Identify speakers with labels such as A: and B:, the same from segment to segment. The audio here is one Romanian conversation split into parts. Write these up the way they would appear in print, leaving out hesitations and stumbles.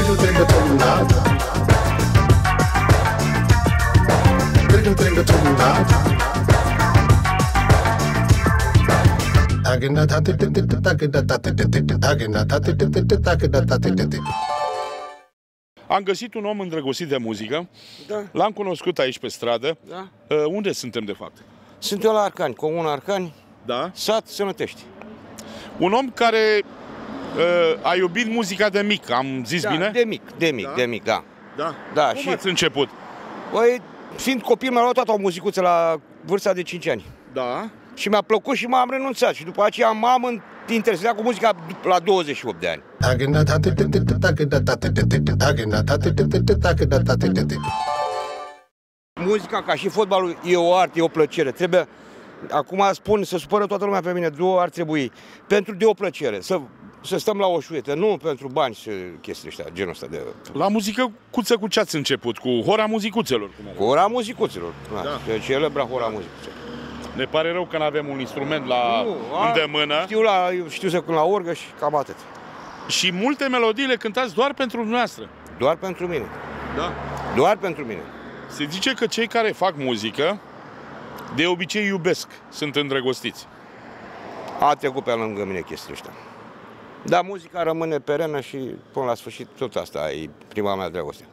A: Am găsit un om îndrăgostit de muzică.
B: Da.
A: L-am cunoscut aici pe stradă.
B: Da.
A: Unde suntem de fapt?
B: Sunt eu la Arcani, Comuna Arcani,
A: Da.
B: sat Sănătești.
A: Un om care a iubit muzica de mic, am zis bine?
B: De mic, da.
A: Da.
B: Da,
A: Cum
B: și
A: ați început?
B: băi, fiind copil, mi-a luat toată o muzicuță la vârsta de 5 ani.
A: Da.
B: Și mi-a plăcut și m-am renunțat. Și după aceea m-am interesat cu muzica la 28 de ani. Muzica, ca și fotbalul, e o artă, e o plăcere. Trebuie, acum spun, să supără toată lumea pe mine, două ar trebui. De o plăcere, să stăm la o șuietă, nu pentru bani și chestii ăștia, genul ăsta de...
A: La muzică cuță cu ce ați început? Cu Hora Muzicuțelor?
B: Cu Hora Muzicuțelor,
A: Da.
B: celebra Hora Muzicuțelor.
A: Ne pare rău că nu avem un instrument la îndemână.
B: Știu să cânt la orgă și cam atât.
A: Și multe melodii le cântați doar pentru dumneavoastră.
B: Doar pentru mine.
A: Da.
B: Doar pentru mine.
A: Se zice că cei care fac muzică de obicei iubesc, sunt îndrăgostiți.
B: A trecut pe lângă mine chestia ăștia. Dar muzica rămâne perenă și până la sfârșit tot asta e prima mea dragoste.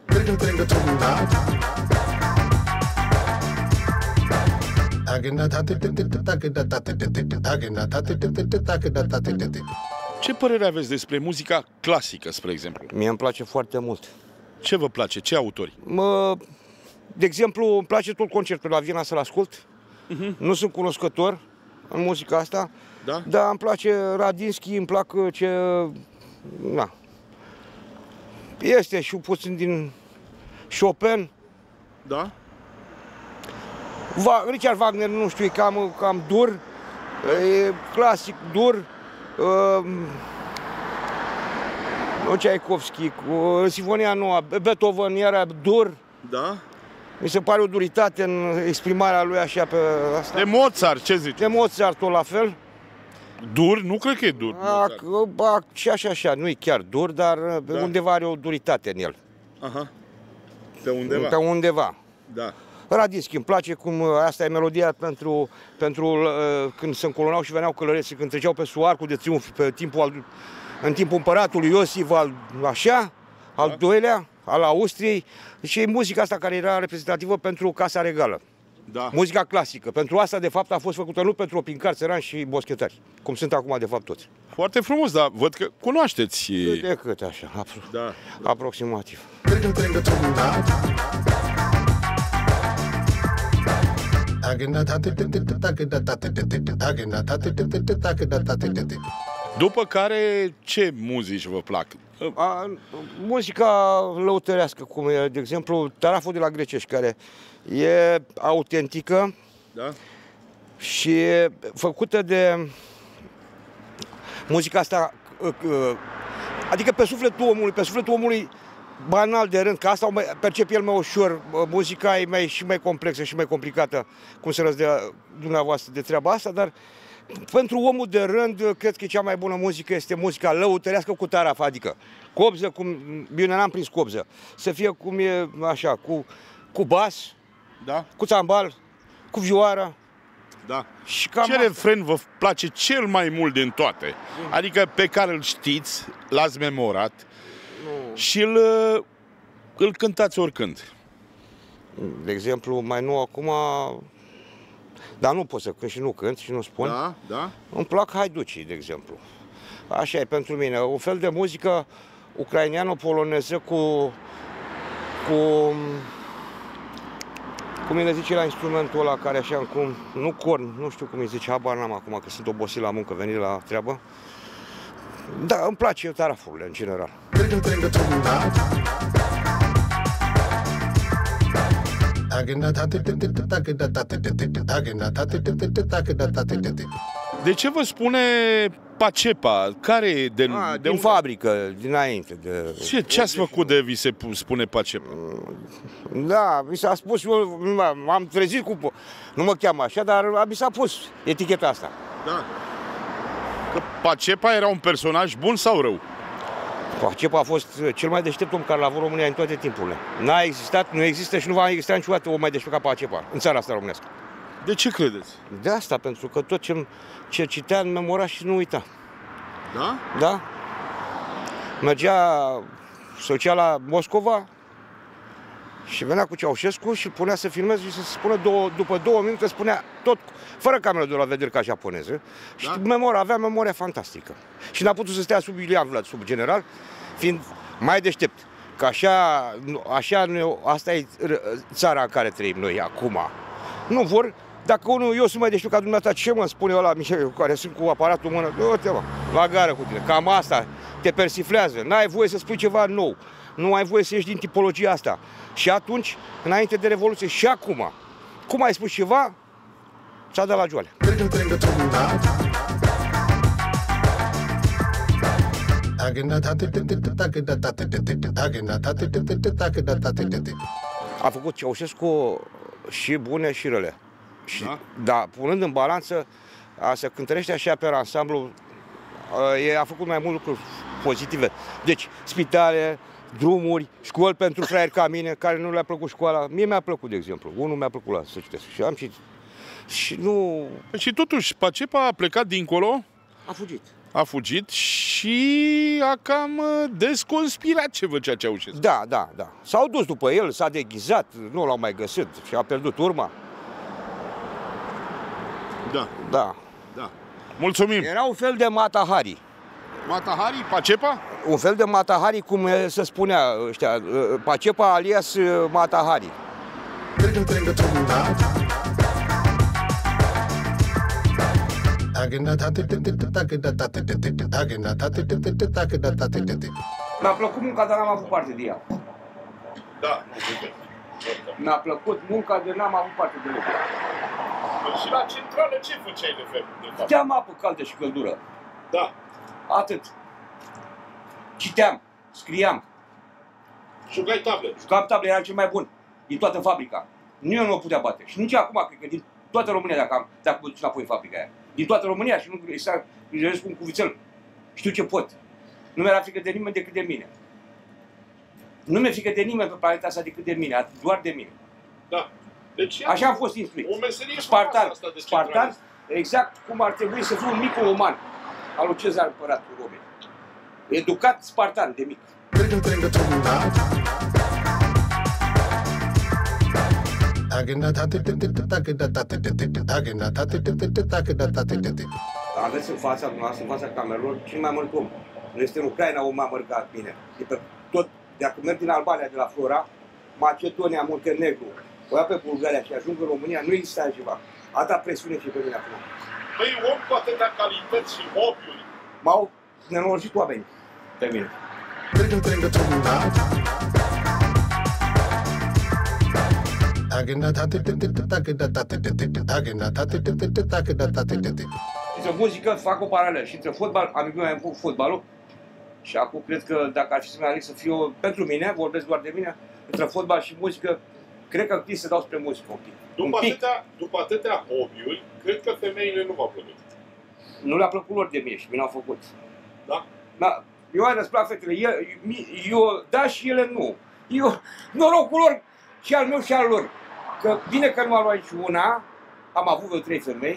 A: Ce părere aveți despre muzica clasică, spre exemplu?
B: Mie îmi place foarte mult.
A: Ce vă place? Ce autori?
B: De exemplu, îmi place tot concertul la Viena să-l ascult. Nu sunt cunoscător în muzica asta,
A: Da?
B: dar îmi place Radinski, îmi plac ce... Na. Este și puțin din Chopin.
A: Da?
B: Richard Wagner, nu știu, e cam dur, e clasic, dur. Tchaikovsky, cu Sinfonia Nouă, Beethoven era dur.
A: Da?
B: Mi se pare o duritate în exprimarea lui așa pe asta.
A: De Mozart, ce zici?
B: De Mozart tot la fel.
A: Dur? Nu cred că e dur.
B: Și așa, nu e chiar dur, dar undeva are o duritate în el.
A: Aha. Pe undeva?
B: Pe undeva.
A: Da.
B: Radinski, îmi place cum asta e melodia pentru când se încolonau și veneau călăreții, când treceau pe Arcul de Triunf în timpul împăratului Iosif al doilea, al Austriei, și e muzica asta care era reprezentativă pentru Casa Regală.
A: Da.
B: Muzica clasică. Pentru asta, de fapt, a fost făcută nu pentru opincari, țărani și boschetari, cum sunt acum, de fapt, toți.
A: Foarte frumos, dar văd că cunoașteți.
B: De cât așa,
A: Da.
B: aproximativ.
A: După care, ce muzici vă plac?
B: Muzica lăutărească, cum e, de exemplu, Taraful de la Grecești, care e autentică,
A: Da?
B: și e făcută de muzica asta, adică pe sufletul omului banal de rând, că asta o percep el mai ușor, muzica e și mai complexă și mai complicată, cum să răzdea dumneavoastră de treaba asta, dar pentru omul de rând, cred că cea mai bună muzică este muzica lăutărească cu taraf, adică cobză, cum bine n-am prins cobză, să fie cum e așa, cu bas,
A: Da?
B: cu țambal, cu vioară.
A: Da.
B: Și cam
A: Ce refren vă place cel mai mult din toate? Adică pe care îl știți, l-ați memorat și îl cântați oricând.
B: De exemplu, mai nou acum, dar nu pot să cânt și nu cânt și nu spun.
A: Da, da.
B: Îmi plac haiducii, de exemplu. Așa e pentru mine, un fel de muzică ucraineano-poloneză cum îi zice la instrumentul ăla care așa cum, nu corn, nu știu cum îi zice, habar n-am acum că sunt obosit la muncă, venit la treabă. Da, îmi place tarafurile în general.
A: De ce vă spune Pacepa? Care e
B: din fabrică, dinainte.
A: Ce ați făcut de vi se spune Pacepa?
B: Da, mi s-a spus, m-am trezit cu... Nu mă cheamă așa, dar mi s-a pus eticheta asta.
A: Da. Că Pacepa era un personaj bun sau rău?
B: Pacepa a fost cel mai deștept om care l-a avut România în toate timpurile. N-a existat, nu există și nu va exista niciodată om mai deștept ca Pacepa în țara asta românească.
A: De ce credeți?
B: De asta, pentru că tot ce citea în memora și nu uita.
A: Da?
B: Da? Mergea socia la Moscova și venea cu Ceaușescu și îl punea să filmeze și să spună după 2 minute spunea tot, fără cameră de la vedere ca japoneză. Și avea memoria fantastică. Și n-a putut să stea sub Iulian Vlad, sub general, fiind mai deștept. Că asta e țara în care trăim noi acum. Nu vor, dacă eu sunt mai deștept ca dumneata, ce mă spune ăla Mișel, care sunt cu aparatul în mână, du-te mă, la gară cu tine. Cam asta te persiflează, n-ai voie să spui ceva nou. Nu ai voie să ieși din tipologia asta. Și atunci, înainte de Revoluție și acum, cum ai spus ceva, ți-a dat la joale. A făcut Ceaușescu și bune și rele. Și, da, punând în balanță, se cântărește așa pe ansamblu, a făcut mai mult lucruri pozitive. Deci, spitale, drumuri, școli pentru fraieri ca mine, care nu le-a plăcut școala. Mie mi-a plăcut, de exemplu. Unul mi-a plăcut să citesc. Și am citit. Și nu...
A: Și totuși, Pacepa a plecat dincolo.
B: A fugit.
A: A fugit și a cam desconspirat ce făcea Ceaușescu.
B: Da. S-au dus după el, s-a deghizat, nu l-au mai găsit și a pierdut urma. Da.
A: Mulțumim.
B: Era un fel de Mata Hari.
A: Mata Hari, Pacepa?
B: Un fel de Mata Hari, cum se spunea ăștia, Pacepa alias Mata Hari. Mi-a plăcut munca, dar n-am avut parte de ea.
A: Da.
B: Mi-a plăcut munca, dar n-am avut parte de ea.
A: Și la centrală ce făceai de fapt?
B: Citeam apă caldă și căldură.
A: Da.
B: Atât. Citeam, scriam.
A: Jucai table.
B: Jucam table, eram cel mai bun din toată fabrica. Eu nu o putea bate. Și nici acum, cred că din toată România, dacă mă duci înapoi în fabrica aia. Din toată România și nu exact, îi cu un cuvițel. Știu ce pot. Nu mi-era frică de nimeni decât de mine. Nu mi-e frică de nimeni pe planeta asta decât de mine, doar de mine.
A: Da. Deci,
B: așa am fost instruit.
A: O meserie
B: Spartan, exact cum ar trebui să fiu un micul uman al lui Cezar Împăratul Romei. Educat spartan de mic. Aveți în fața dumneavoastră, în fața camerelor, cel mai mult om. Nu este în Ucraina om mai mult ca mine. Dacă merg din Albania, de la Flora, Macedonia, Muntenegru, o ia pe Bulgaria și ajung în România, nu există altceva. Atâta presiune și pe mine acum.
A: Păi om cu atâtea calități și hobby-uri.
B: M-au nenorocit oamenii pe mine. Între muzică fac o paralelă și între fotbal, amicul meu a făcut fotbalul și acum cred că dacă ar fi să-mi aleg să fiu pentru mine, vorbesc doar de mine, între fotbal și muzică, cred că trebuie să dau spre muzică un pic.
A: După atâtea hobby-uri, cred că femeile nu v-au plăcut.
B: Nu le-a plăcut lor de mine și mi l-au făcut.
A: Da?
B: Da. Eu ai răsplat fetele, eu da și ele nu. Norocul lor și al meu și al lor. Că bine că nu am luat niciuna, am avut vreo 3 femei.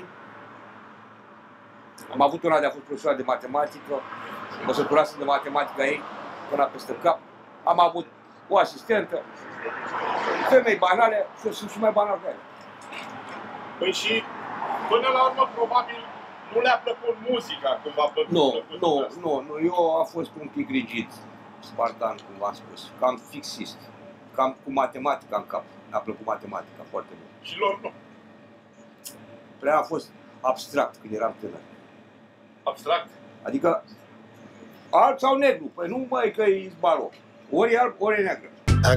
B: Am avut una de a fost profesoară de matematică, mă săturasem de matematica ei, până peste cap. Am avut o asistentă, femei banale și eu sunt și mai banal ca ele.
A: Păi și până la urmă, probabil, nu le-a plăcut muzica, cum v-a plăcut?
B: Nu, eu am fost un pic rigid, spartan, cum v-am spus, cam fixist, cam cu matematica în cap. Mi-a plăcut matematica foarte mult.
A: Și lor nu?
B: Prea a fost abstract când eram tânăr.
A: Abstract?
B: Adică alb sau negru, păi nu mai că e izbalo. Ori e alb, ori e neagră.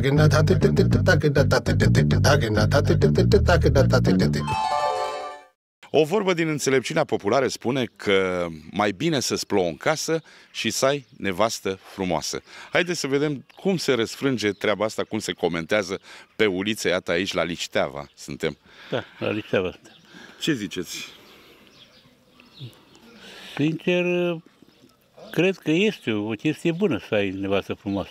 A: O vorbă din înțelepciunea populară spune că mai bine să-ți plouă în casă și să ai nevastă frumoasă. Haideți să vedem cum se răsfrânge treaba asta, cum se comentează pe uliță, iată aici la Lișteava suntem.
C: Da, la Lișteava.
A: Ce ziceți?
C: Sincer, Cred că este o chestie bună să ai nevastă frumoasă.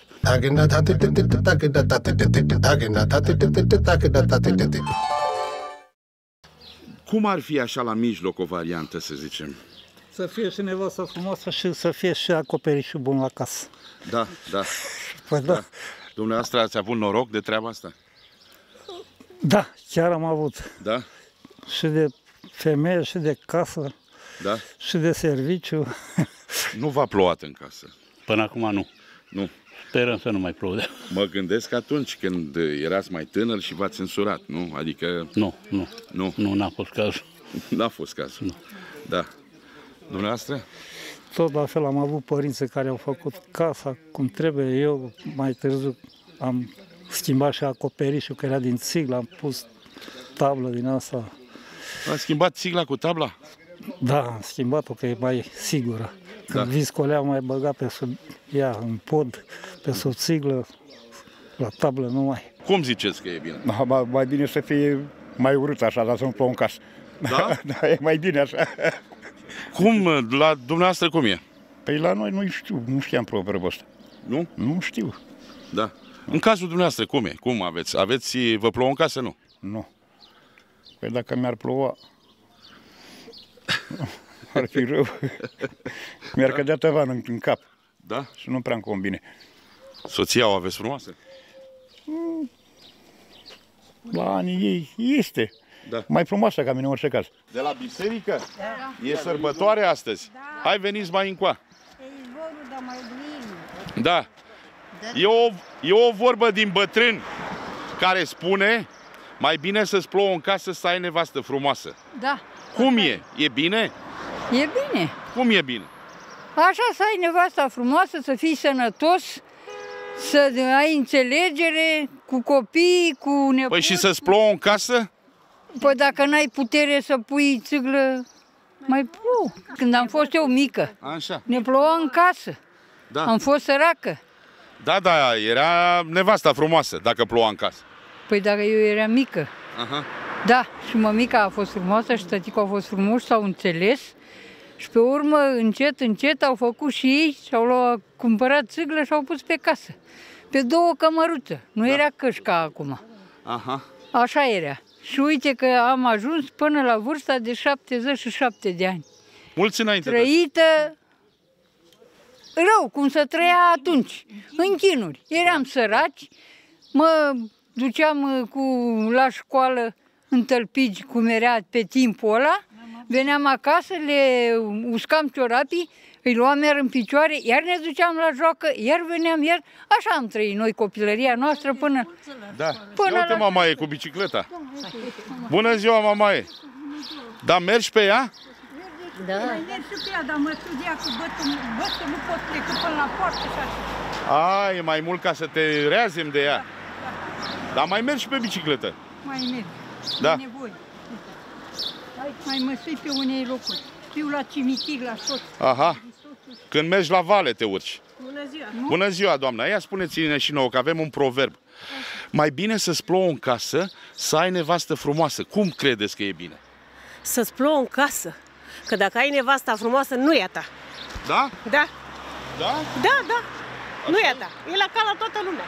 A: Cum ar fi așa la mijloc o variantă, să zicem?
D: Să fie și nevastă frumoasă și să fie și acoperișul bun la casă.
A: Da, da.
D: Păi da.
A: Dumneavoastră ați avut noroc de treaba asta?
D: Da, chiar am avut.
A: Da?
D: Și de femeie, și de casă,
A: Da?
D: și de serviciu.
A: Nu v-a plouat în casă?
C: Până acum nu.
A: Nu.
C: Sperăm să nu mai plouă.
A: Mă gândesc atunci când erați mai tânăr și v-ați însurat, nu? Adică...
C: Nu, n-a fost cazul.
A: N-a fost cazul.
C: Nu.
A: Da. Dumneavoastră?
D: Tot la fel am avut părinți care au făcut casa cum trebuie. Eu mai târziu am schimbat și acoperișul, că era din țiglă, am pus tablă din asta.
A: Ați schimbat țigla cu tabla?
D: Da, am schimbat-o, că e mai sigură. Când
A: Da.
D: viscolea, mai băga pe sub ea, în pod, pe sub țiglă, la tablă nu mai.
A: Cum ziceți că e bine?
E: Mai bine să fie mai urât așa, dar să nu plouă în casă.
A: Da?
E: Da, e mai bine așa.
A: Cum, la dumneavoastră cum e?
E: Păi la noi nu știu, nu știam proverbul ăsta.
A: Nu?
E: Nu știu.
A: Da. În cazul dumneavoastră, cum e? Cum aveți? Vă plouă în casă, nu?
E: Nu. Păi dacă mi-ar ploua, ar fi rău. Mi-ar cădea tavan în cap
A: Da?
E: și nu prea-mi convine.
A: Soția o aveți frumoasă?
E: La anii ei este.
A: Da.
E: Mai frumoasă ca mine în orice caz.
A: De la biserică? Da. E sărbătoare astăzi. Da. Hai, veniți mai încoa. Da. E o vorbă din bătrân care spune: mai bine să-ți plouă în casă să ai nevastă frumoasă.
F: Da.
A: Cum e? E bine?
F: E bine.
A: Cum e bine?
F: Așa să ai nevasta frumoasă, să fii sănătos, să ai înțelegere cu copii, cu nepoți.
A: Păi și să-ți plouă în casă?
F: Păi dacă n-ai putere să pui țiglă, mai plouă. Când am fost eu mică,
A: Așa.
F: ne ploua în casă.
A: Da.
F: Am fost săracă.
A: Da, da, era nevasta frumoasă dacă ploua în casă.
F: Păi dacă eu eram mică.
A: Aha.
F: Da, și mămica a fost frumoasă și tăticul a fost frumos, s-au înțeles. Și pe urmă, încet, încet, au făcut și ei și au cumpărat țiglă și au pus pe casă. Pe două cămăruțe. Nu era căști ca acum.
A: Aha.
F: Așa era. Și uite că am ajuns până la vârsta de 77 de ani.
A: Mulți înainte.
F: Trăită rău, cum se trăia atunci, în chinuri. Eram săraci, mă duceam la școală în tălpici, cum era pe timpul ăla, veneam acasă, le uscam ciorapii, îi luam iar în picioare, iar ne duceam la joacă, iar veneam, iar... Așa am trăit noi copilăria noastră până...
A: Da.
F: Până
A: Ia uite,
F: la...
A: mamaie, cu bicicleta. Bună ziua, mamaie. Da, mergi pe ea?
F: Da.
G: Mai merg și pe ea, dar mă studia cu bătul, nu pot pleca până la poartă și așa.
A: A, e mai mult ca să te reazem de ea. Dar mai mergi și pe bicicletă.
G: Mai merg.
A: Da.
G: E nevoie. Mai mă sui pe unei locuri. Fiu la cimitir, la soț.
A: Aha. Când mergi la vale te urci.
G: Bună ziua.
A: Bună ziua, doamna. Ia spuneți-ne și nouă că avem un proverb. Mai bine să-ți plouă în casă, să ai nevastă frumoasă. Cum credeți că e bine?
H: Să-ți plouă în casă. Că dacă ai nevasta frumoasă, nu e a ta.
A: Da?
H: Da,
A: Da?
H: da, da. Nu e a ta. E la ca la toată lumea.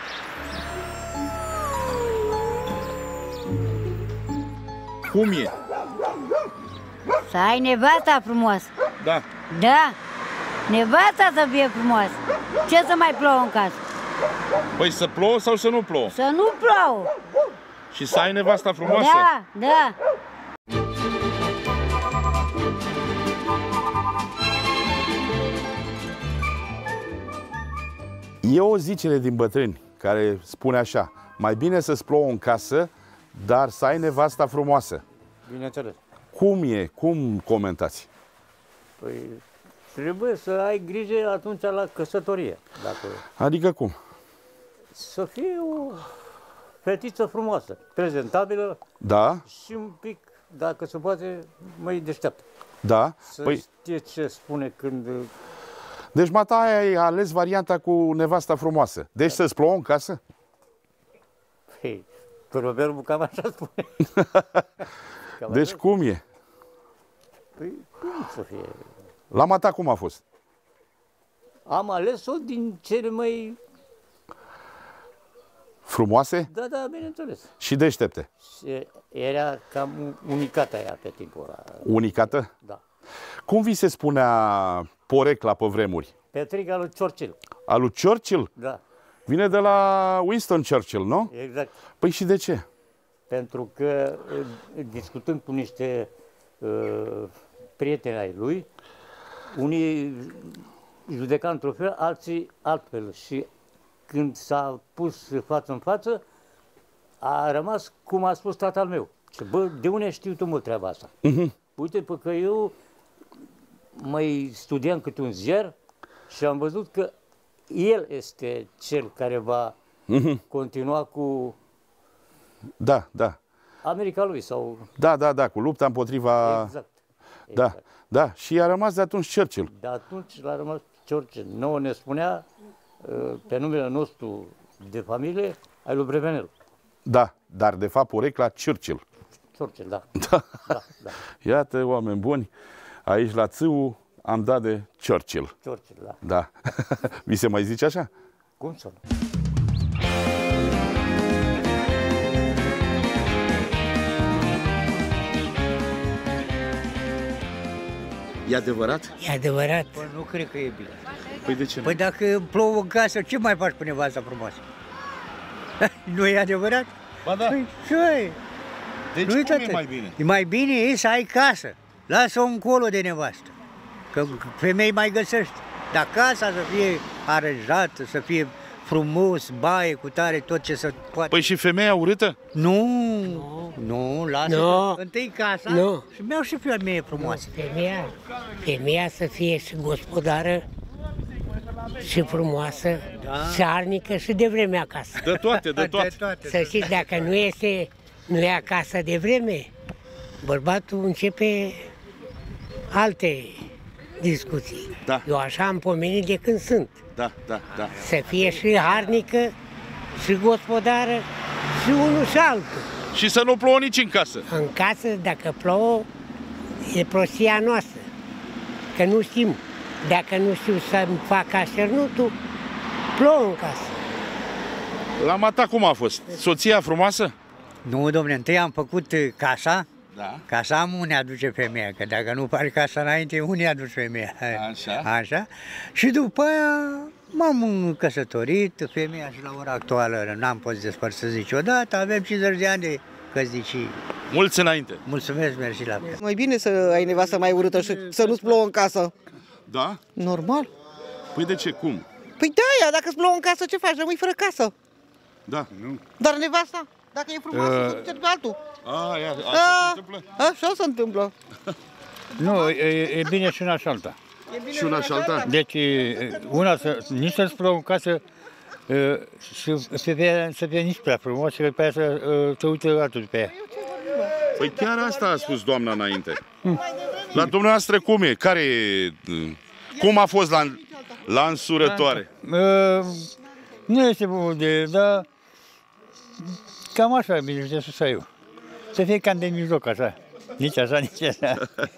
A: Cum e?
I: Să ai nevasta frumoasă.
A: Da.
I: Da, nevasta să fie frumoasă. Ce să mai plouă în casă?
A: Păi să plouă sau să nu plouă?
I: Să nu plouă.
A: Și să ai nevasta frumoasă?
I: Da, da.
A: E o zicere din bătrâni care spune așa: mai bine să-ți plouă în casă, dar să ai nevasta frumoasă.
J: Bineînțeles.
A: Cum e? Cum comentați?
J: Păi trebuie să ai grijă atunci la căsătorie. Dacă...
A: Adică cum?
J: Să fie o fetiță frumoasă, prezentabilă,
A: Da?
J: și un pic, dacă se poate, mai deșteaptă.
A: Da?
J: Să
A: Păi,
J: știe ce spune când...
A: deci mata ai ales varianta cu nevasta frumoasă. Deci să-ți plouă în casă?
J: Hei, proverbul cam așa spune. Cam
A: Deci
J: așa.
A: cum e?
J: Păi cum să fie?
A: La mata cum a fost?
J: Am ales-o din cele mai...
A: Frumoase
J: Da, bineînțeles.
A: și deștepte.
J: Și era cam unicată ea pe timpul ăla.
A: Unicată?
J: Da.
A: Cum vi se spunea porecla pe vremuri?
J: Petrica lui Churchill.
A: A lui Churchill?
J: Da,
A: Vine de la Winston Churchill, nu?
J: exact.
A: Păi și de ce?
J: Pentru că, discutând cu niște prieteni ai lui, unii judeca într-un fel, alții altfel. Și când s-a pus față în față, a rămas cum a spus tatăl meu. Și, bă, de unde știu tu mult treaba asta? Uite, pe că eu mai studiam câte un ziar și am văzut că el este cel care va continua cu
A: Da.
J: America lui sau...
A: Da, cu lupta împotriva...
J: Exact.
A: Da. Și a rămas de atunci Churchill.
J: De atunci l-a rămas Churchill. Nouă ne spunea pe numele nostru de familie ai lui Brevenel.
A: Da, dar de fapt porecla Churchill.
J: Churchill, da.
A: Da. Iată, oameni buni, aici la Țâu am dat de Churchill.
J: Churchill, da.
A: Da. Vi se mai zice așa?
J: Cum să nu?
A: E adevărat?
K: E adevărat.
L: Bă, nu cred că e bine.
A: Păi de ce nu?
L: Păi dacă plouă în casă, ce mai faci cu nevasta frumoasă? Nu e adevărat?
A: Ba da.
L: Păi, ce?
A: Deci
L: Nu
A: cum
L: toate.
A: e mai bine?
L: E mai bine e să ai casă. Lasă-o încolo de nevastă. Că femei mai găsești. Dar casa să fie aranjată, să fie frumos, baie, cu tare, tot ce se poate.
A: Păi și femeia urâtă?
L: Nu, lasă.
K: Nu.
L: Întâi casa
K: Nu.
L: și mi-au și femeie frumoasă.
K: Femeia să fie și gospodară, și frumoasă, și arnică, și de vreme acasă.
A: De toate, de toate.
K: Să știți, dacă nu e acasă de vreme, bărbatul începe alte discuții.
A: Da.
K: Eu așa am pomenit de când sunt.
A: Da.
K: Să fie și harnică, și gospodară, și unul și altul.
A: Și să nu plouă nici în casă.
K: În casă, dacă plouă, e prostia noastră. Că nu știm. Dacă nu știu să-mi fac așernutul, plouă în casă.
A: La mata cum a fost? Soția frumoasă?
L: Nu, domne, întâi am făcut casa.
A: Da.
L: Casa am unde aduce femeia, că dacă nu faci casa înainte, unde aduce femeia? Așa. Și după aia m-am căsătorit, femeia și la ora actuală n-am fost despărțiți niciodată, avem 50 de ani de căsnicii.
A: Mulți înainte.
L: Mulțumesc, mersi la fel.
M: Mai bine să ai nevastă mai urâtă și să nu-ți plouă în casă.
A: Da?
M: Normal.
A: Păi de ce? Cum?
M: Păi de-aia, dacă îți plouă în casă, ce faci? Rămâi fără casă.
A: Da, nu.
M: Dar nevasta, dacă e frumoasă, se duce pe altul.
A: Așa se întâmplă?
M: Așa se întâmplă.
E: Nu, e bine și una și alta.
A: Și una și alta?
E: Deci, una, nici să-ți plouă în casă și să fie nici prea frumos și după aia să te uite altul pe ea.
A: Păi chiar asta a spus doamna înainte. La dumneavoastră cum e? Cum a fost la însurătoare?
E: Nu este bun dar cam așa e bine de sus eu. Să fie cam de mijloc, așa. Nici așa, nici așa.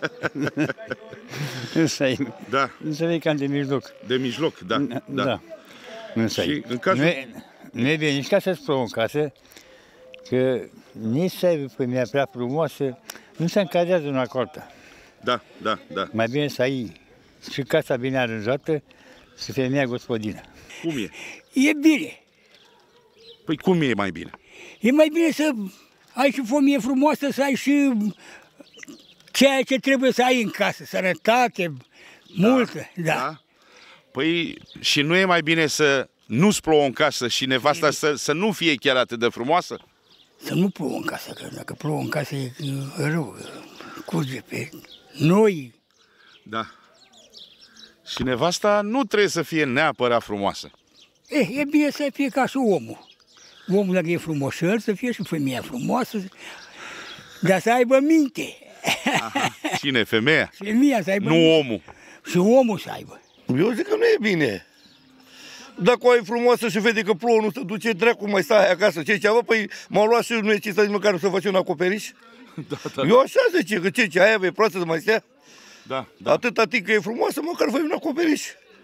A: Da.
E: Să fie cam de mijloc.
A: De mijloc, da.
E: Și în cazul... Nu e bine nici ca să-ți plouă în casă, că nici să ai femeia prea frumoasă, nu se încadrează una cu alta.
A: Da.
E: Mai bine să ai și casa bine aranjată, și femeia gospodină.
A: Cum e?
K: E bine.
A: Păi cum e mai bine?
K: E mai bine să ai și femeie frumoasă, să ai și ceea ce trebuie să ai în casă, sănătate, multă, da.
A: Păi și nu e mai bine să nu-ți plouă în casă și nevasta să nu fie chiar atât de frumoasă?
K: Să nu plouă în casă, că dacă plouă în casă e rău, curge pe noi.
A: Da. Și nevasta nu trebuie să fie neapărat frumoasă.
K: E bine să fie ca și omul. Omul, dacă e frumosel, să fie și femeia frumoasă, dar să aibă minte.
A: Aha. Cine? Femeia?
K: Femeia să aibă
A: nu
K: minte.
A: Omul.
K: Și omul să aibă.
B: Eu zic că nu e bine. Dacă o ai frumoasă și vede că plouă, nu se duce, dracu, mai stai acasă. Ce ceva? Păi m-au luat și nu e cinsta nici măcar să faci un acoperiș?
A: Da.
B: Eu așa zice, că ce aia e proastă să mai stea?
A: Da.
B: Atâta timp că e frumoasă, măcar fă un acoperiș.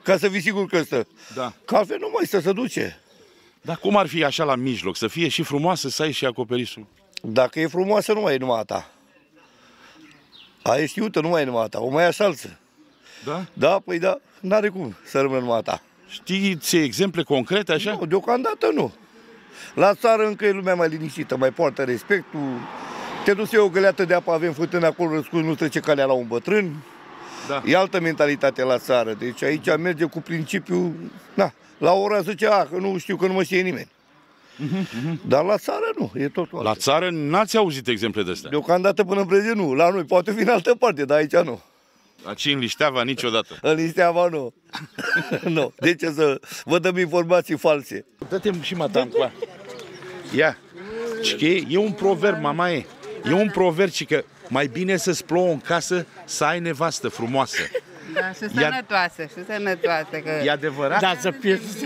B: ca să fii sigur că stă.
A: Da.
B: Că altfel nu mai stă, se duce.
A: Dar cum ar fi așa la mijloc? Să fie și frumoasă, să ai și acoperișul?
B: Dacă e frumoasă, nu mai e numai a ta. Aia e știută, nu mai e numai a ta. O mai ia și alță.
A: Da?
B: Da, păi da, n-are cum să rămână numai a ta.
A: Știți exemple concrete așa?
B: Nu, deocamdată nu. La țară încă e lumea mai liniștită, mai poartă respectul. Te duci eu o găleată de apă, avem fântână acolo răscuns, nu trece calea la un bătrân.
A: Da.
B: E altă mentalitate la țară. Deci aici merge cu principiul, na, la ora zice, că nu știu, că nu mă știe nimeni. Dar la țară nu, e totul
A: La țară n-ați auzit exemple de astea?
B: Deocamdată până în prezent nu. La noi poate fi în altă parte, dar aici nu.
A: Aici în Lișteava niciodată?
B: În Lișteava nu. Nu. De ce să vă dăm informații false?
A: Dă-te și matan cu ia. E un proverb, mama e. E un proverb și că mai bine să-ți plouă în casă să ai nevastă frumoasă.
N: Da, și sănătoasă, și sănătoasă. Că...
A: E adevărat?
K: Da, să pierzi.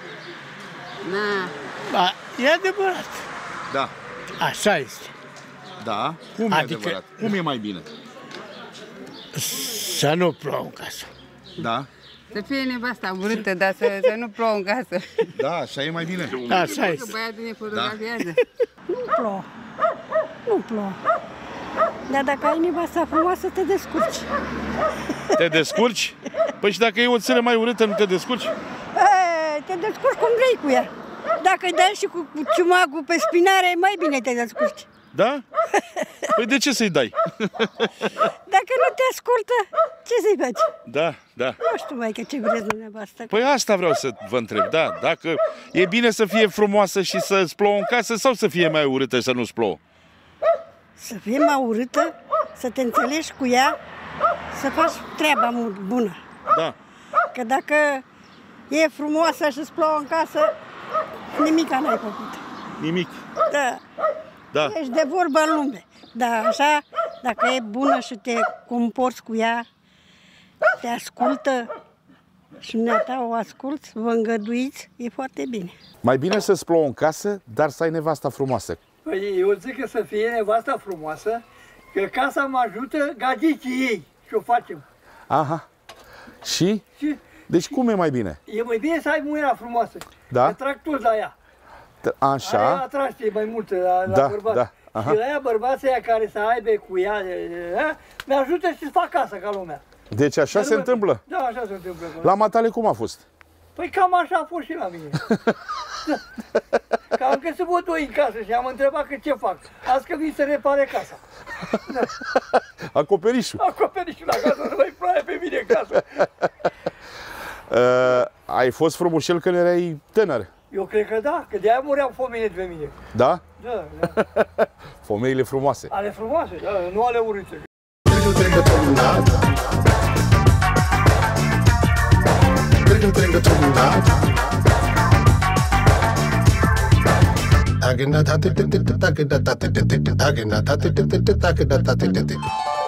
K: Da, e adevărat.
A: Da.
K: Așa este.
A: Da? Cum e adevărat? Cum e mai bine?
K: Să nu plouă în casă.
A: Da?
N: Să fie nevasta urâtă, dar să nu plouă în casă.
A: Da, așa e mai bine.
K: Așa este.
N: Că băiatul ne fotografiază.
G: Nu plouă. Nu plouă. Dar dacă ai nevasta frumoasă, te descurci.
A: Te descurci? Păi și dacă e o țără mai urâtă, nu te descurci?
G: Te descurci cum vrei cu ea. Dacă îi dai și cu ciumagul pe spinare, mai bine te descurci.
A: Da? Păi de ce să-i dai?
G: Dacă nu te ascultă, ce să-i faci?
A: Da, da.
G: Nu știu, maică, ce vreți dumneavoastră.
A: Păi asta vreau să vă întreb, da. Dacă e bine să fie frumoasă și să-ți plouă în casă sau să fie mai urâtă și să nu-ți plouă?
G: Să fie mai urâtă, să te înțelegi cu ea, să faci treaba bună.
A: Da.
G: Că dacă e frumoasă și îți plouă în casă, nimica n-ai făcut.
A: Nimic.
G: Da.
A: Da.
G: Ești de vorbă în lume. Da, așa, dacă e bună și te comporți cu ea, te ascultă și dumneata o asculți, vă îngăduiți, e foarte bine.
A: Mai bine să-ți plouă în casă, dar să ai nevasta frumoasă.
O: Păi eu zic că să fie nevasta frumoasă, că casa mă ajută gagicii ei și o facem.
A: Aha. Și? Deci cum e mai bine?
O: E mai bine să ai mâna frumoasă.
A: Da?
O: Că trag toți la ea.
A: Așa.
O: Aia atrage mai mult la bărbați.
A: Da. Aha.
O: Și la ea bărbații aia care să aibă cu ea, mi ajută și fac casa ca lumea.
A: Deci așa se întâmplă?
O: Da, așa se întâmplă.
A: La matale cum a fost?
O: Păi cam așa a fost și la mine. Că am găsit vă doi în casă și am întrebat că ce fac. Azi că vin să repare casa. Da.
A: Acoperișul.
O: Acoperișul la casă, nu mai ploaie pe mine în casă.
A: Ai fost frumușel când erai tânăr?
O: Eu cred că da, că de-aia mureau fomenii pe mine.
A: Da?
O: Da, da.
A: Fomeile frumoase.
O: Ale frumoase, da, nu ale urâte.
P: Agenda